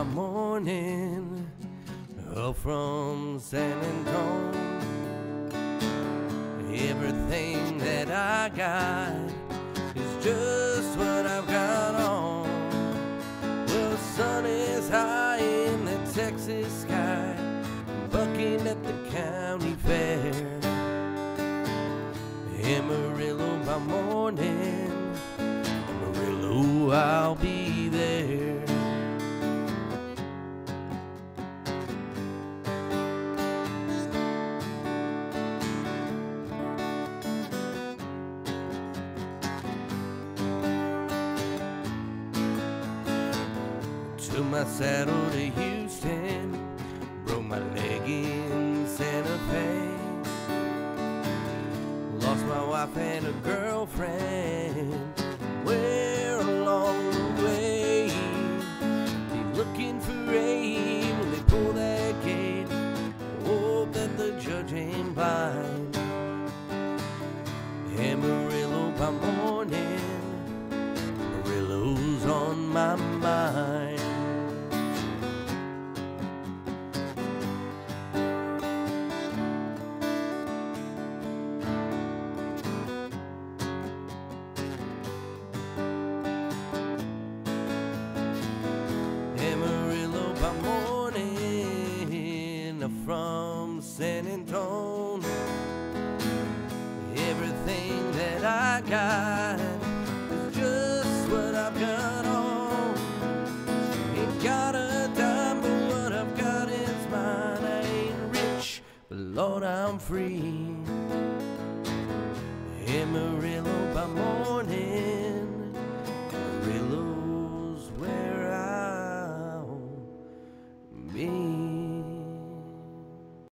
by morning, up from San Antonio. Everything that I got is just what I've got on. Well, the sun is high in the Texas sky, bucking at the county fair. Amarillo by morning, Amarillo, I'll be there. Took my saddle to Houston, broke my leg in Santa Fe. Lost my wife and a girlfriend, where along the way. Be looking for rain when they pull that gate. Hope that the judge ain't blind. Amarillo by morning, Amarillo's on my mind. Amarillo by morning, from San Antonio. Everything that I got is just what I've got on. Ain't got a dime, but what I've got is mine. I ain't rich, but Lord, I'm free.